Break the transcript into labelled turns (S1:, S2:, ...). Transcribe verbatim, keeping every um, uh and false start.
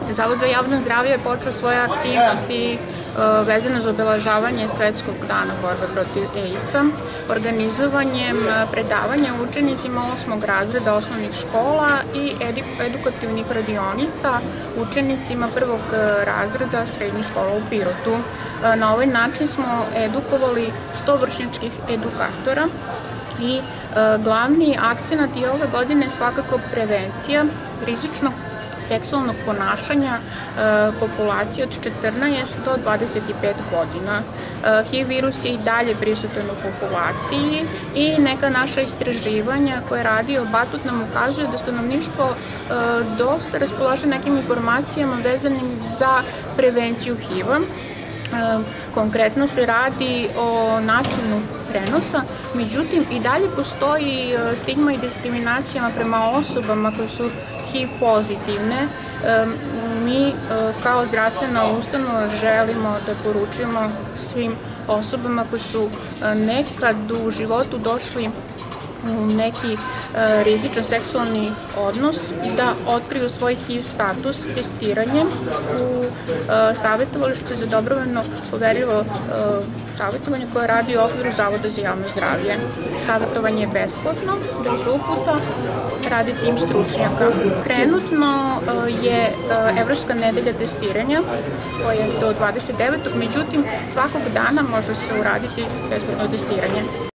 S1: Zavod za javno zdravlje je počeo svoje aktivnosti vezano za obeležavanje Svetskog dana borbe protiv AIDS-a, organizovanjem predavanja učenicima osmog razreda osnovnih škola i edukativnih radionica učenicima prvog razreda srednjih škola u Pirotu. Na ovaj način smo edukovali sto vršnjačkih edukatora i glavni akcenat i ove godine je svakako prevencija rizičnog seksualnog ponašanja populacije od četrnaest do dvadeset pet godina. H I V virus je i dalje prisutan u populaciji i neka naša istraživanja koje je radio Batut nam ukazuju da stanovništvo dosta raspolaže nekim informacijama vezanim za prevenciju H I V-a. Konkretno se radi o načinu prenosa, međutim i dalje postoji stigma i diskriminacijama prema osobama koje su H I V pozitivne. Mi kao zdravstvena ustanova želimo da poručimo svim osobama koji su nekad u životu došli u neki rizičan seksualni odnos da otkriju svoj H I V status testiranjem u savjetovalištu za dobrovoljno poverljivo savjetovanje koje radi u okviru Zavoda za javno zdravlje. Savjetovanje je besplatno, bez uputa, radi tim stručnjaka. Trenutno je Evropska nedelja testiranja koja je do dvadeset devetog međutim svakog dana može se uraditi besplatno testiranje.